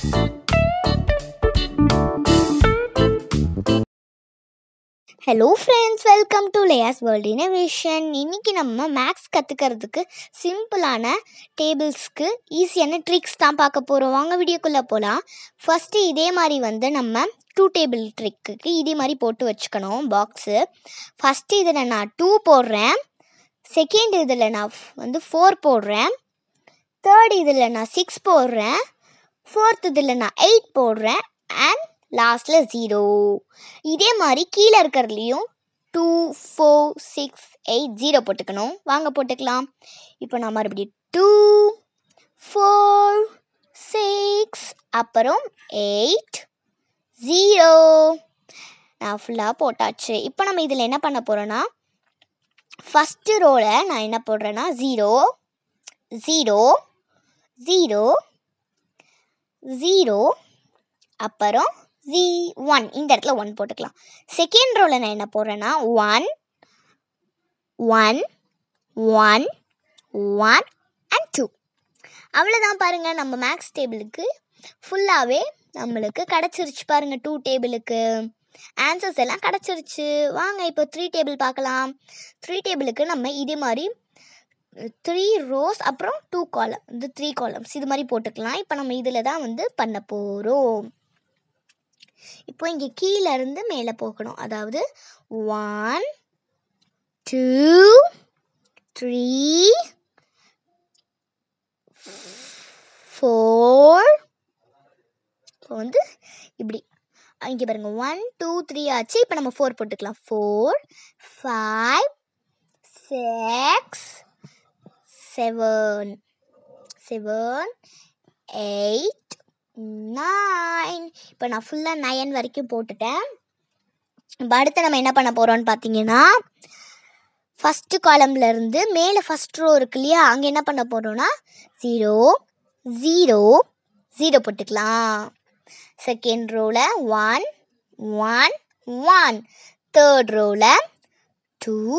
Hello friends, welcome to லேயாஸ் world innovation. இன்றைக்கி நம்ம மேக்ஸ் கற்றுக்கிறதுக்கு சிம்பிளான டேபிள்ஸ்க்கு ஈஸியான ட்ரிக்ஸ் தான் பார்க்க போகிறோம். வாங்க வீடியோக்குள்ளே போகலாம். ஃபஸ்ட்டு இதே மாதிரி நம்ம 2 டேபிள் ட்ரிக்குக்கு இதே மாதிரி போட்டு வச்சுக்கணும் பாக்ஸு. ஃபஸ்ட்டு இதில் நான் 2 போடுறேன், செகண்ட் இதில் நான் 4 போடுறேன், தேர்ட் இதில் நான் 6 போடுறேன், ஃபோர்த் இதில் நான் 8 போடுறேன், அண்ட் லாஸ்ட்டில் 0. இதே மாதிரி கீழே இருக்கிறதுலையும் 2, 4, 6, 8, 0 போட்டுக்கணும். வாங்க போட்டுக்கலாம். இப்போ நான் மறுபடியும் 2, 4, 6 அப்புறம் 8, 0 நான் ஃபுல்லாக போட்டாச்சு. இப்போ நம்ம இதில் என்ன பண்ண போகிறோன்னா, ஃபஸ்ட்டு ரோவில் நான் என்ன போடுறேன்னா 0, 0, 0, 0 அப்புறம் 1 இந்த இடத்துல 1 போட்டுக்கலாம். செகண்ட் ரோவில் நான் என்ன போடுறேன்னா 1, 1, 1, 1 அண்ட் 2. அவ்வளோதான் பாருங்கள், நம்ம மேக்ஸ் டேபிளுக்கு ஃபுல்லாகவே நம்மளுக்கு கிடச்சிருச்சு பாருங்கள். 2 டேபிளுக்கு ஆன்சர்ஸ் எல்லாம் கிடச்சிருச்சு. வாங்க இப்போ 3 டேபிள் பார்க்கலாம். 3 டேபிளுக்கு நம்ம இதே மாதிரி 3 ரோஸ் அப்புறம் 2 காலம், 3 காலம்ஸ் இது மாதிரி போட்டுக்கலாம். இப்போ நம்ம இதில் தான் பண்ண போகிறோம். இப்போ இங்கே கீழே இருந்து மேலே போகணும். அதாவது 1, 2, 3, 4. இப்போ இப்படி இங்கே பாருங்க 1, 2, 3 ஆச்சு. இப்போ நம்ம 4 போட்டுக்கலாம். 4, 5, 6, 7, 8, 9. இப்போ நான் ஃபுல்லாக 9 வரைக்கும் போட்டுட்டேன். இப்போ அடுத்து நம்ம என்ன பண்ண போகிறோம்னு பார்த்தீங்கன்னா, ஃபஸ்ட்டு காலம்லேருந்து மேலே ஃபஸ்ட் ரோ இருக்கு இல்லையா, அங்கே என்ன பண்ண போகிறோன்னா 0, 0, 0 போட்டுக்கலாம். செகண்ட் ரோவில் 1, 1, 1. தேர்ட் ரோவில் 2,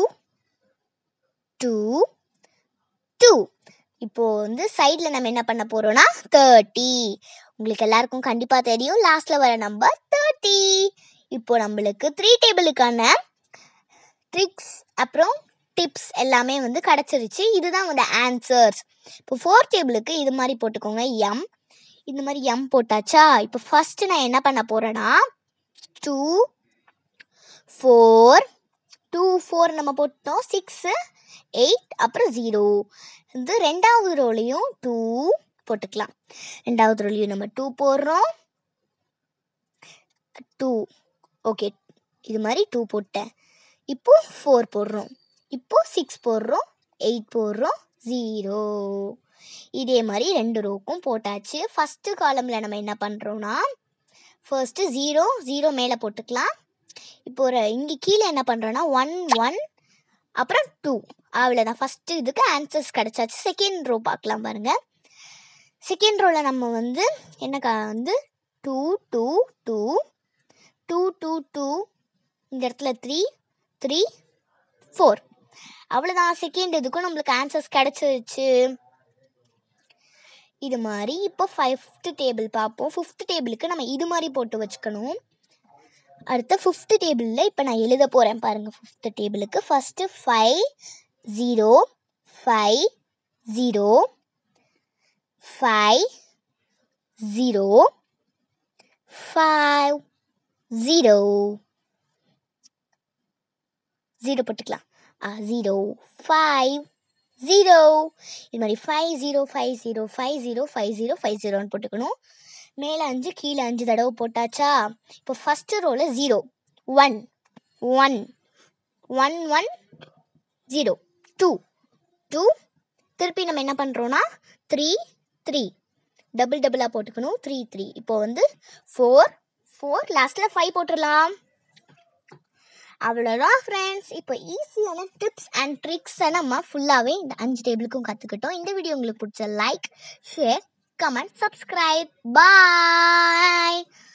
2, 2. இப்போது சைடில் நம்ம என்ன பண்ண போகிறோன்னா 30. உங்களுக்கு எல்லாருக்கும் கண்டிப்பாக தெரியும், லாஸ்ட்டில் வர நம்பர் 30. இப்போது நம்மளுக்கு 3 டேபிளுக்கான ட்ரிக்ஸ் அப்புறம் டிப்ஸ் எல்லாமே கிடச்சிருச்சு. இதுதான் ஆன்சர்ஸ். இப்போ 4 டேபிளுக்கு இது மாதிரி போட்டுக்கோங்க. எம் இந்த மாதிரி எம் போட்டாச்சா. இப்போ ஃபஸ்ட்டு நான் என்ன பண்ண போகிறேன்னா 2, 4, 2, 4 நம்ம போட்டோம். 6, 8 அப்புறம் 0. ரெண்டாவது ரோலையும் 2 போட்டுக்கலாம். ரெண்டாவது ரோலையும் நம்ம 2 போடுறோம். 2 ஓகே, இது மாதிரி 2 போட்டேன். இப்போ 4 போடுறோம், இப்போ 6 போடுறோம், 8 போடுறோம், 0. இதே மாதிரி 2 ரோக்கும் போட்டாச்சு. ஃபஸ்ட்டு காலமில் நம்ம என்ன பண்ணுறோன்னா ஃபர்ஸ்ட்டு 0, 0 மேலே போட்டுக்கலாம். இப்போ இங்கே கீழே என்ன பண்ணுறோன்னா 1, 1 அப்புறம் 2. அவ்வளோதான், ஃபஸ்ட்டு இதுக்கு ஆன்சர்ஸ் கிடச்சாச்சு. செகண்ட் ரோ பார்க்கலாம் பாருங்கள். செகண்ட் ரோவில் நம்ம என்ன 2, 2, 2, 2, 2, 2. இந்த இடத்துல 3, 3, 4. அவ்வளோதான், செகண்ட் இதுக்கும் நம்மளுக்கு ஆன்சர்ஸ் கிடச்சிருச்சு. இது மாதிரி இப்போ 5th டேபிள் பார்ப்போம். 5th டேபிளுக்கு நம்ம இது மாதிரி போட்டு வச்சுக்கணும். அடுத்த 5th டேபிளில் இப்போ நான் எழுத போகிறேன் பாருங்கள். 5th டேபிளுக்கு ஃபஸ்ட்டு 5, 0, 5, 0, 5, 0, 5, 0, 0 போட்டுக்கலாம். 0, 5, 0. இது மாதிரி 5, 0, 5, 0, 5, 0, 5, 0, 5, 0ன்னு போட்டுக்கணும். மேலே 5 கீழே 5 தடவை போட்டாச்சா. இப்போ ஃபஸ்ட்டு ரோவில் 0, 1, 1, 1, 1, 0, 2, 2. திருப்பி நம்ம என்ன பண்ணுறோன்னா 3, 3 டபுளாக போட்டுக்கணும். 3, 3. இப்போ 4, 4 லாஸ்ட்டில் 5 போட்டுடலாம். அவ்வளோதான் ஃப்ரெண்ட்ஸ். இப்போ ஈஸியான டிப்ஸ் அண்ட் ட்ரிக்ஸை நம்ம ஃபுல்லாகவே இந்த 5 டேபிளுக்கும் கற்றுக்கிட்டோம். இந்த வீடியோ உங்களுக்கு பிடிச்ச லைக், ஷேர், கமெண்ட், சப்ஸ்கிரைப். பாய்.